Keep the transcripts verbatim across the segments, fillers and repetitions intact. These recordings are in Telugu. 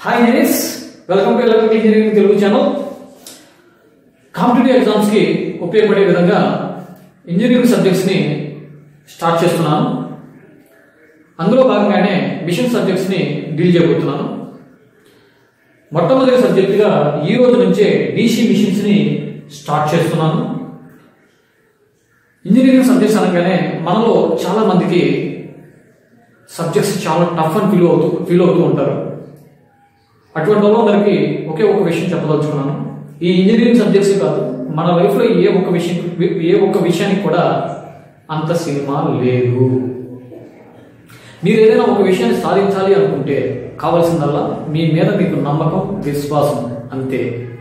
హాయ్ నేస్ welcome to electrical engineering Telugu channel. Competitive exams కి ఉపయోగపడే విధంగా ఇంజనీరింగ్ సబ్జెక్ట్స్ ని స్టార్ట్ చేస్తున్నాను. అందులో భాగంగానే మిషన్ సబ్జెక్ట్స్ ని డీల్ చేయబోతున్నాను. మొట్టమొదటి సబ్జెక్టుగా ఈ రోజు నుంచే డీసీ మిషన్స్ ని స్టార్ట్ చేస్తున్నాను. ఇంజనీరింగ్ సబ్జెక్ట్స్ అనగానే మనలో చాలా మందికి సబ్జెక్ట్స్ చాలా టఫ్ అని ఫీల్ అవుతూ ఫీల్ అవుతూ ఉంటారు. అటువంటి వాళ్ళందరికీ ఒకే ఒక విషయం చెప్పదలుచుకున్నాను. ఈ ఇంజనీరింగ్ సబ్జెక్ట్స్ కాదు, మన లైఫ్లో ఏ ఒక్క విషయం ఏ ఒక్క విషయానికి కూడా అంత సినిమా లేదు. మీరు ఏదైనా ఒక విషయాన్ని సాధించాలి అనుకుంటే కావాల్సిందల్లా మీ మీద మీకు నమ్మకం, విశ్వాసం, అంతే.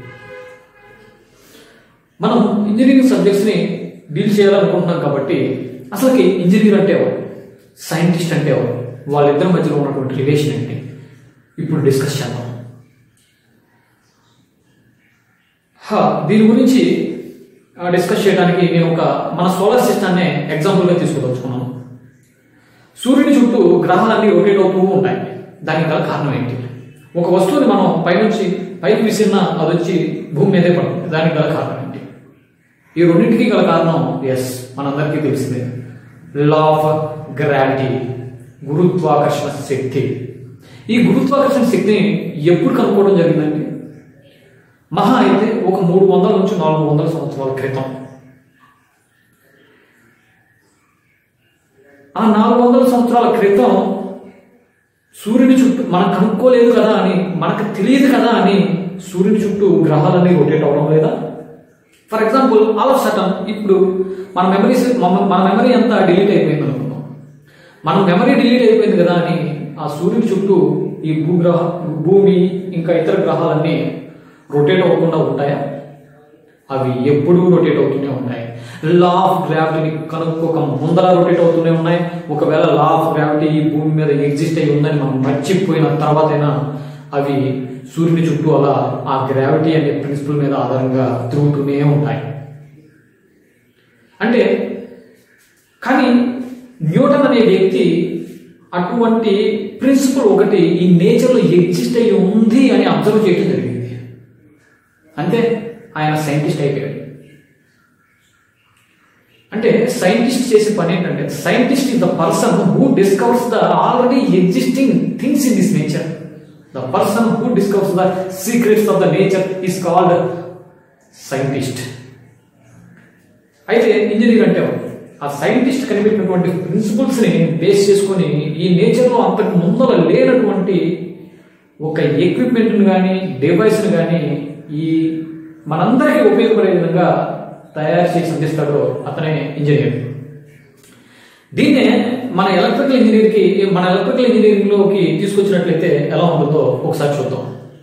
మనం ఇంజనీరింగ్ సబ్జెక్ట్స్ని డీల్ చేయాలనుకుంటున్నాం కాబట్టి అసలుకి ఇంజనీర్ అంటే ఎవరు, సైంటిస్ట్ అంటే ఎవరు, వాళ్ళిద్దరి మధ్యలో ఉన్నటువంటి రిలేషన్ ఏంటి ఇప్పుడు డిస్కస్ చేద్దాం. దీని గురించి డిస్కస్ చేయడానికి నేను ఒక మన సోలార్ సిస్టమ్నే ఎగ్జాంపుల్గా తీసుకోదలుచుకున్నాను. సూర్యుని చుట్టూ గ్రహాలన్నీ రొటేట్ అవుతూ ఉంటాయి. దానికి గల కారణం ఏంటి? ఒక వస్తువుని మనం పైనుంచి పైకి విసిరినా అది వచ్చి భూమి మీదే పడుతుంది. దానికి గల కారణం ఏంటి? ఈ రెండింటికి గల కారణం ఎస్ మనందరికీ తెలిసిందే, లా ఆఫ్ గ్రావిటీ, గురుత్వాకర్షణ శక్తి. ఈ గురుత్వాకర్షణ శక్తిని ఎప్పుడు కనుక్కోవడం జరిగిందండి? మహా అయితే ఒక మూడు వందల నుంచి నాలుగు వందల సంవత్సరాల క్రితం. ఆ నాలుగు వందల సంవత్సరాల క్రితం సూర్యుని చుట్టూ మనం కనుక్కోలేదు కదా అని, మనకు తెలియదు కదా అని సూర్యుని చుట్టూ గ్రహాలన్నీ రొటేట్ అవడం లేదా? For example all of sudden ఇప్పుడు మన మెమరీస్ మన మెమరీ అంతా డిలీట్ అయిపోయింది అనుకున్నాం. మన మెమరీ డిలీట్ అయిపోయింది కదా అని ఆ సూర్యుని చుట్టూ ఈ భూగ్రహ భూమి ఇంకా ఇతర గ్రహాలన్నీ రొటేట్ అవ్వకుండా ఉంటాయా? అవి ఎప్పుడూ రొటేట్ అవుతూనే ఉంటాయి. లా ఆఫ్ గ్రావిటీని కనుక్కోక ముందర రొటేట్ అవుతూనే ఉన్నాయి. ఒకవేళ లా ఆఫ్ గ్రావిటీ ఈ భూమి మీద ఎగ్జిస్ట్ అయి ఉందని మనం మర్చిపోయిన తర్వాతైనా అవి సూర్యుని చుట్టూ అలా ఆ గ్రావిటీ అనే ప్రిన్సిపల్ మీద ఆధారంగా తిరుగుతూనే ఉంటాయి. అంటే కానీ న్యూటన్ అనే వ్యక్తి అటువంటి ప్రిన్సిపల్ ఒకటి ఈ నేచర్లో ఎగ్జిస్ట్ అయి ఉంది అని అబ్జర్వ్ చేయడం జరిగింది. అంతే, ఆయన సైంటిస్ట్ అయిపోయాడు. అంటే సైంటిస్ట్ చేసే పని ఏంటంటే, scientist is the person who discovers the already existing things in this nature. The person who discovers the secrets of the nature is called scientist. అయితే ఇంజనీర్ అంటే ఆ సైంటిస్ట్ కనిపెట్టినటువంటి ప్రిన్సిపల్స్ ని బేస్ చేసుకుని ఈ నేచర్లో అంతకు ముందర లేనటువంటి ఒక ఎక్విప్మెంట్ని కానీ డివైస్ని కానీ ఈ మనందరికీ ఉపయోగపడే విధంగా తయారు చేసి అందిస్తాడో అతనే ఇంజనీర్. దీన్నే మన ఎలక్ట్రికల్ ఇంజనీర్కి మన ఎలక్ట్రికల్ ఇంజనీరింగ్లోకి తీసుకొచ్చినట్లయితే ఎలా ఉంటుందో ఒకసారి చూద్దాం.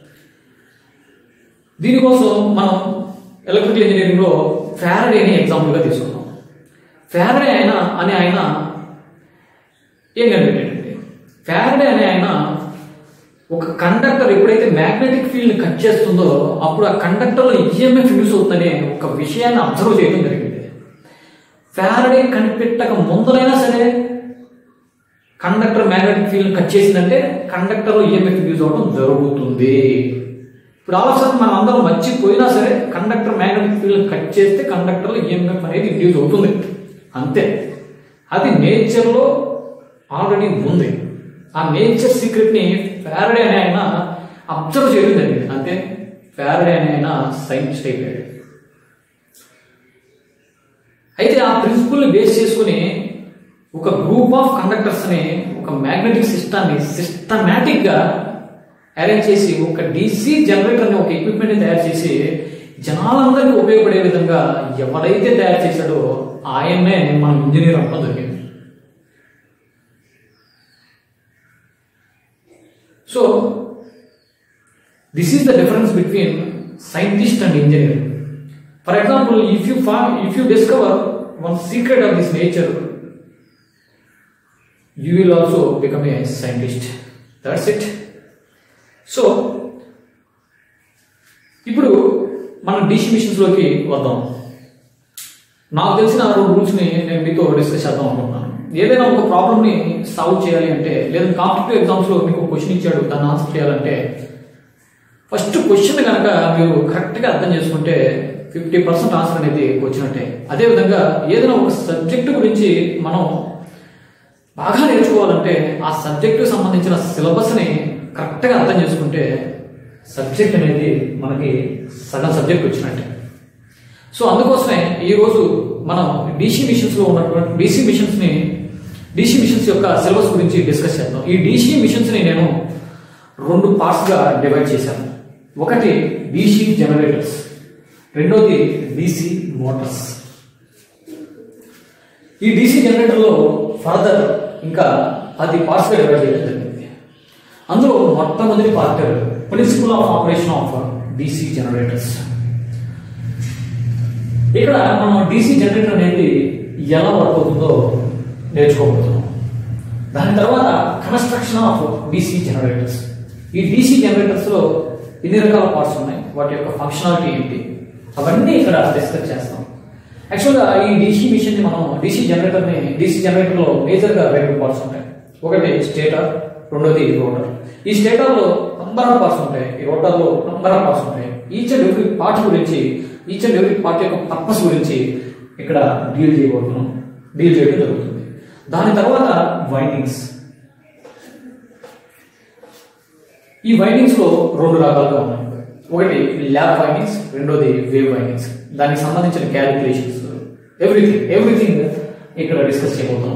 దీనికోసం మనం ఎలక్ట్రికల్ ఇంజనీరింగ్లో ఫారడేని ఎగ్జాంపుల్గా తీసుకుందాం. ఫారడే ఆయన అనే ఆయన ఏం కనిపెట్టాడంటే, ఫారడే అనే ఆయన ఒక కండక్టర్ ఎప్పుడైతే మ్యాగ్నెటిక్ ఫీల్డ్ని కట్ చేస్తుందో అప్పుడు ఆ కండక్టర్లో ఈఎంఎఫ్ యూస్ అవుతుందనే ఒక విషయాన్ని అబ్జర్వ్ చేయడం జరిగింది. ఫారడే కనిపెట్టక ముందరైనా సరే కండక్టర్ మ్యాగ్నెటిక్ ఫీల్డ్ని కట్ చేసిందంటే కండక్టర్లో ఈఎంఎఫ్ యూజ్ అవడం జరుగుతుంది. ఇప్పుడు ఆలోచన మనం అందరం మర్చిపోయినా సరే కండక్టర్ మ్యాగ్నెటిక్ ఫీల్డ్ కట్ చేస్తే కండక్టర్లో ఈఎంఎఫ్ అనేది ఇండ్యూస్ అవుతుంది. అంతే, అది నేచర్లో ఆల్రెడీ ఉంది. ఆ నేచర్ సీక్రెట్ని ఫారడే అనే ఆయన అబ్జర్వ్ చేయడం జరిగింది. అంతే, ఫారడే అనే ఆయన సైంటిస్ట్ అయిపోయాడు. అయితే ఆ ప్రిన్సిపల్ని బేస్ చేసుకుని ఒక గ్రూప్ ఆఫ్ కండక్టర్స్ని, ఒక మ్యాగ్నెటిక్ సిస్టాన్ని సిస్టమేటిక్గా అరేంజ్ చేసి ఒక డీసీ జనరేటర్ అనే ఒక ఎక్విప్మెంట్ని తయారు చేసి జనాలందరికీ ఉపయోగపడే విధంగా ఎవరైతే తయారు చేశాడో ఆయన్నే మనం ఇంజనీర్ అనడం జరిగింది. So this is the difference between scientist and engineer. For example, if you find if you discover one secret of this nature, you will also become a scientist. That's it. So ఇప్పుడు మనం డీసీ మిషన్స్లోకి వద్దాం. నాకు తెలిసిన రెండు రూల్స్ని నేను మీతో డిస్కస్ చేద్దాం అనుకుంటున్నాను. ఏదైనా ఒక ప్రాబ్లమ్ని సాల్వ్ చేయాలి అంటే, లేదా కాంపిటేటివ్ ఎగ్జామ్స్లో మీకు క్వశ్చన్ ఇచ్చాడు, దాన్ని ఆన్సర్ చేయాలంటే ఫస్ట్ క్వశ్చన్ కనుక మీరు కరెక్ట్గా అర్థం చేసుకుంటే ఫిఫ్టీ పర్సెంట్ ఆన్సర్ అనేది వచ్చినట్టే. అదేవిధంగా ఏదైనా ఒక సబ్జెక్టు గురించి మనం బాగా నేర్చుకోవాలంటే ఆ సబ్జెక్టుకు సంబంధించిన సిలబస్ని కరెక్ట్గా అర్థం చేసుకుంటే సబ్జెక్ట్ అనేది మనకి సగం సబ్జెక్ట్ వచ్చినట్టే. సో అందుకోసమే ఈరోజు మనం డీసీ మిషన్స్లో ఉన్నటువంటి డీసీ మిషన్స్ని డీసీ మిషన్స్ యొక్క సిలబస్ గురించి డిస్కస్ చేద్దాం. ఈ డీసీ మిషన్స్ని నేను రెండు పార్ట్స్గా డివైడ్ చేశాను. ఒకటి డీసీ జనరేటర్స్, రెండోది డీసీ మోటార్స్. ఈ డీసీ జనరేటర్లో ఫర్దర్ ఇంకా పది పార్ట్స్గా డివైడ్ చేయడం జరిగింది. అందులో మొట్టమొదటి part principle of operation of DC generators. ఇక్కడ మనం డీసీ జనరేటర్ అనేది ఎలా వర్క్ అవుతుందో నేర్చుకోబోతున్నాం. దాని తర్వాత కన్స్ట్రక్షన్ ఆఫ్ డీసీ జనరేటర్స్. ఈ డీసీ జనరేటర్స్ లో ఎన్ని రకాల పార్ట్స్ ఉన్నాయి, వాటి యొక్క ఫంక్షనాలిటీ ఏంటి, అవన్నీ ఇక్కడ డిస్కస్ చేస్తాం. యాక్చువల్గా ఈ డీసీ మిషన్ ని మనం డీసీ జనరేటర్ ని డీసీ జనరేటర్ లో మేజర్ గా రెండు పార్ట్స్ ఉంటాయి. ఒకటి స్టేటర్, రెండోది రోటర్. ఈ స్టేటర్ లో నంబర్ ఆఫ్ పార్ట్స్ ఉంటాయి, ఈ రోటర్ లో నంబర్ ఆఫ్ పార్ట్స్ ఉంటాయి. ఈచ్ అండ్ ఎవ్రీ పార్ట్ గురించి ఈచ్ అండ్ ఎవ్రీ పార్ట్ యొక్క పర్పస్ గురించి ఇక్కడ డీల్ చేయబోతున్నాం డీల్ చేయడం జరుగుతుంది. దాని తర్వాత వైండింగ్స్. ఈ వైండింగ్స్ లో రెండు రకాలుగా ఉన్నాయి. ఒకటి ల్యాప్ వైండింగ్స్, రెండోది వేవ్ వైండింగ్స్. దానికి సంబంధించిన క్యాలిక్యులేషన్స్ ఎవ్రీథింగ్ ఎవ్రీథింగ్ ఇక్కడ డిస్కస్ చేయబోతున్నాం.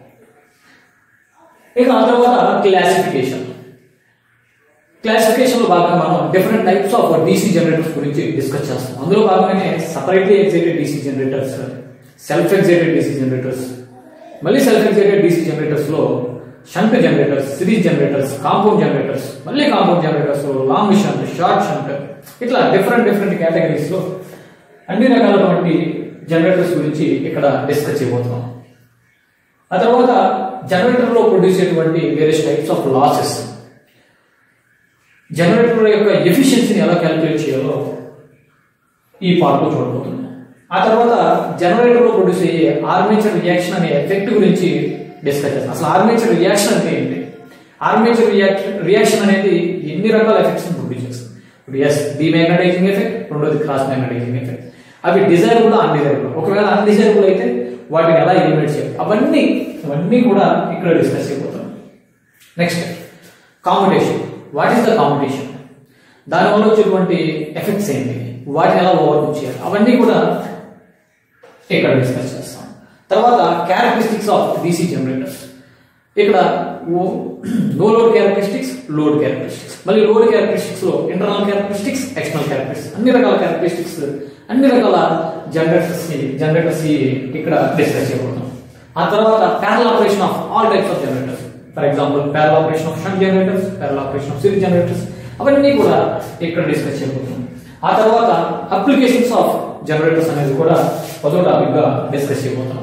ఇక ఆ తర్వాత క్లాసిఫికేషన్. క్లాసిఫికేషన్ లో భాగంగా మనం different types of DC generators గురించి డిస్కస్ చేస్తాం. అందులో భాగంగానే separately excited DC generators, self excited DC generators, మళ్ళీ సెల్ఫ్ ఎగ్జైటెడ్ డీసీ జనరేటర్స్ లో shunt generators, series generators, compound generators, మళ్ళీ compound generators, long shunt, short shunt, ఇట్లా డిఫరెంట్ డిఫరెంట్ కేటగిరీస్ లో అన్ని రకాలైనటువంటి జనరేటర్స్ గురించి ఇక్కడ డిస్కస్ చేయబోతున్నాం. ఆ తర్వాత జనరేటర్ లో ప్రొడ్యూస్ అయ్యేటువంటి various types of losses, generator యొక్క ఎఫిషియన్సీని ఎలా క్యాలిక్యులేట్ చేయాలో ఈ పార్ట్ లో చూడబోతున్నాం. ఆ తర్వాత జనరేటర్ లో ప్రొడ్యూస్ అయ్యే ఆర్మేచర్ రియాక్షన్ అనే ఎఫెక్ట్ గురించి డిస్కస్ చేస్తాం. అసలు ఆర్మేచర్ రియాక్షన్ అంటే ఏంటి, ఆర్మేచర్ రియాక్షన్ రియాక్షన్ అనేది ఎన్ని రకాల ఎఫెక్ట్స్ ప్రొడ్యూస్ చేస్తుంది. ఇప్పుడు ఎస్ డిమాగ్నటైజింగ్ ఎఫెక్ట్, రెండోది క్రాస్ మ్యాగ్నటైజింగ్ ఎఫెక్ట్. అవి డిజైరబుల్, అన్డిజైరబుల్. ఒకవేళ అన్డిజైరబుల్ అయితే వాటిని ఎలా ఎలిమినేట్ చేయాలి, అవన్నీ అవన్నీ కూడా ఇక్కడ డిస్కస్ చేయబోతాం. Next competition. What is the competition, దానివల్ల వచ్చేటువంటి ఎఫెక్ట్స్ ఏంటి, వాటిని ఎలా ఓవర్కమ్ చేయాలి, అవన్నీ కూడా ఇక్కడ డిస్కస్ చేస్తాం. తర్వాత క్యారెక్టరిస్టిక్స్ ఆఫ్ డీసీ జనరేటర్స్. ఇక్కడ no load characteristics, load characteristics, మళ్ళీ లోడ్ క్యారెక్టరిస్టిక్స్ లో ఇంటర్నల్ క్యారెక్టరిస్టిక్స్, ఎక్స్టర్నల్ క్యారెక్టరిస్టిక్స్, అన్ని రకాల క్యారెక్టరిస్టిక్స్, అన్ని రకాల జనరేటర్స్ జనరేటర్స్ ఇక్కడ డిస్కస్ చేయబోతాం. ఆ తర్వాత parallel operation of all types of generators. For example parallel operation of shunt generators, parallel operation of series generators, అవన్నీ కూడా ఇక్కడ డిస్కస్ చేయబోతాం. ఆ తర్వాత అప్లికేషన్స్ ఆఫ్ జనరేటర్స్ అనేది కూడా పదో టాపిక్ గా డిస్కస్ చేయబోతాం.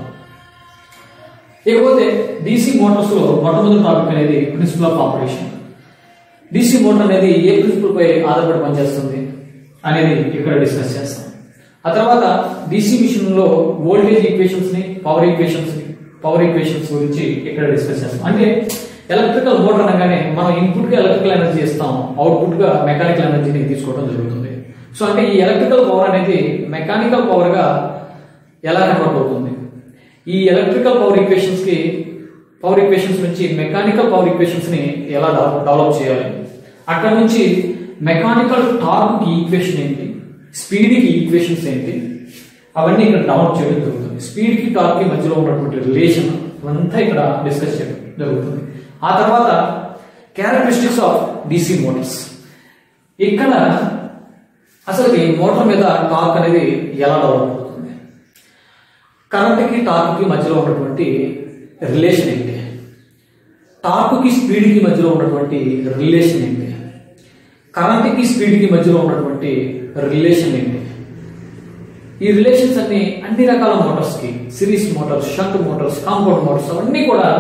ఇకపోతే డీసీ మోటార్స్ లో మొట్టమొదటి టాపిక్ అనేది principle of operation. DC motor అనేది ఏ ప్రిన్సిపల్ పై ఆధారపడి పనిచేస్తుంది అనేది ఇక్కడ డిస్కస్ చేస్తాం. ఆ తర్వాత డీసీ మిషన్ లో వోల్టేజ్ ఈక్వేషన్స్ ని, పవర్ ఈక్వేషన్స్ ని పవర్ ఈక్వేషన్స్ గురించి ఇక్కడ డిస్కస్ చేస్తాం. అంటే ఎలక్ట్రికల్ మోటార్ అనగానే మనం ఇన్పుట్ గా ఎలక్ట్రికల్ ఎనర్జీ ఇస్తాం, అవుట్పుట్ గా మెకానికల్ ఎనర్జీని తీసుకోవడం జరుగుతుంది. సో అంటే ఈ ఎలక్ట్రికల్ పవర్ అనేది మెకానికల్ పవర్ గా ఎలా కన్వర్ట్ అవుతుంది, ఈ ఎలక్ట్రికల్ పవర్ ఈక్వేషన్స్ కి పవర్ ఈక్వేషన్స్ నుంచి మెకానికల్ పవర్ ఈక్వేషన్స్ ని ఎలా డెవలప్ చేయాలి, అక్కడ నుంచి మెకానికల్ టార్క్ కి ఈక్వేషన్ ఏంటి, స్పీడ్ కి ఈక్వేషన్స్ ఏంటి, అవన్నీ ఇక్కడ డెవలప్ చేయడం జరుగుతుంది. స్పీడ్ కి టార్క్ కి మధ్యలో ఉన్నటువంటి రిలేషన్ అంతా ఇక్కడ డిస్కస్ చేయడం జరుగుతుంది. ఆ తర్వాత క్యారెక్టరిస్టిక్స్ ఆఫ్ డీసీ మోటార్స్. ఇక్కడ అసలు ఈ మోటార్ మీద టార్క్ అనేది ఎలా డెవలప్ అవుతుంది, కరెంట్ కి టార్క్ కి మధ్యలో ఉన్నటువంటి రిలేషన్ ఏంటి, టార్క్ కి స్పీడ్ కి మధ్యలో ఉన్నటువంటి రిలేషన్ ఏంటి, కరెంట్ కి స్పీడ్ కి మధ్యలో ఉన్నటువంటి రిలేషన్ ఏంటి. ఈ రిలేషన్స్ అన్ని అన్ని రకాల మోటార్స్ కి, series motors, shunt motors, compound motors, అవన్నీ కూడా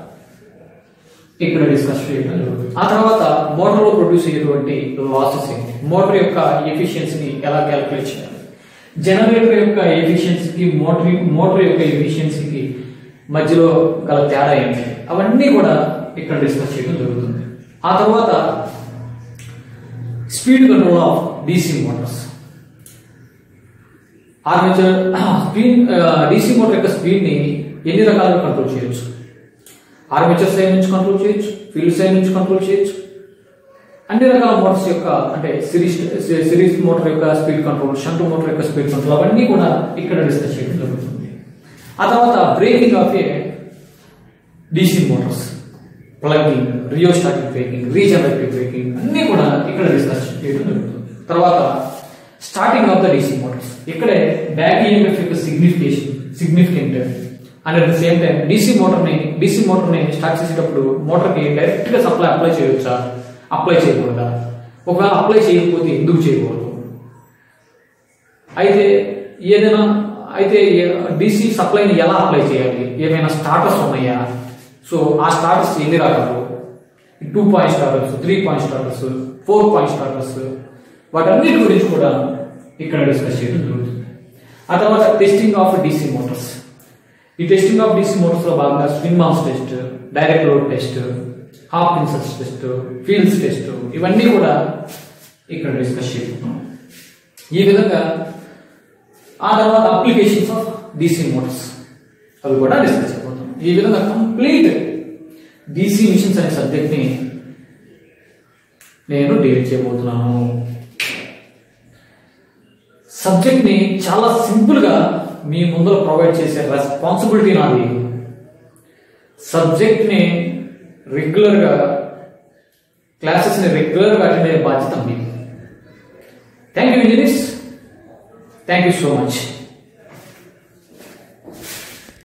ఇక్కడ డిస్కస్ చేయడం జరుగుతుంది. ఆ తర్వాత మోటార్ లో ప్రొడ్యూస్ అయ్యేటువంటి లాసెస్ ఏంటి, మోటార్ యొక్క ఎఫిషియన్సీని ఎలా క్యాలిక్యులేట్ చేయాలి, జనరేటర్ యొక్క ఎఫిషియన్సీకి మోటార్ మోటార్ యొక్క ఎఫిషియన్సీకి మధ్యలో గల తేడా ఏంటి, అవన్నీ కూడా ఇక్కడ డిస్కస్ చేయడం జరుగుతుంది. ఆ తర్వాత speed control of DC motors. Armature speed DC motor యొక్క స్పీడ్ ని ఎన్ని రకాలుగా కంట్రోల్ చేయొచ్చు? ఆర్మేచర్ సైడ్ నుంచి కంట్రోల్ చేయొచ్చు, ఫీల్డ్ సైడ్ నుంచి కంట్రోల్ చేయొచ్చు. అన్ని రకాల మోటార్స్ యొక్క అంటే సిరీస్ సిరీస్ మోటార్ యొక్క స్పీడ్ కంట్రోల్, షంట్ మోటార్ యొక్క స్పీడ్ కంట్రోల్ అవన్నీ కూడా ఇక్కడ డిస్కస్ చేయడం జరుగుతుంది. ఆ తర్వాత braking of a DC motors, plugging, rheostatic braking, regenerative braking అన్ని కూడా ఇక్కడ డిస్కస్ చేయడం జరుగుతుంది. తర్వాత starting of the DC motors, ఇక్కడే బ్యాక్ ఈఎంఎఫ్ యొక్క signification significant and at the same time DC మోటార్ని డీసీ మోటార్ని స్టార్ట్ చేసేటప్పుడు మోటార్కి డైరెక్ట్ గా సప్లై అప్లై చేయవచ్చా, అప్లై చేయకూడదా, ఒకవేళ అప్లై చేయకపోతే ఎందుకు చేయకూడదు, అయితే ఏదైనా అయితే డీసీ సప్లైని ఎలా అప్లై చేయాలి, ఏమైనా స్టార్టర్స్ ఉన్నాయా, సో ఆ స్టార్టర్స్ ఎన్ని రకాలు, two point starters, three point starters, four point starters, వాటన్నిటి గురించి కూడా ఇక్కడ డిస్కస్ చేయడం జరుగుతుంది. ఆ తర్వాత టెస్టింగ్ ఆఫ్ డీసీ మోటార్స్. ఈ టెస్టింగ్ ఆఫ్ డీసీ మోటార్స్ లో భాగంగా Swinburne's test, direct load test, Hopkinson's test, Field's test ఇవన్నీ కూడా ఇక్కడ డిస్కస్ చేయబోతున్నాం. ఈ విధంగా ఆ తర్వాత అప్లికేషన్స్ ఆఫ్ డీసీ మోటార్స్ అవి కూడా డిస్కస్ చేయబోతున్నాం. ఈ విధంగా కంప్లీట్ డీసీ మిషన్స్ అనే సబ్జెక్ట్ ని నేను డీల్ చేయబోతున్నాను. సబ్జెక్ట్ ని చాలా సింపుల్ గా మీ ముందర ప్రొవైడ్ చేసే రెస్పాన్సిబిలిటీ నాది. సబ్జెక్ట్ ని రెగ్యులర్ గా క్లాసెస్ ని రెగ్యులర్ గా అటెండ్ అయ్యే బాధ్యత మీది. Thank you engineers, thank you so much.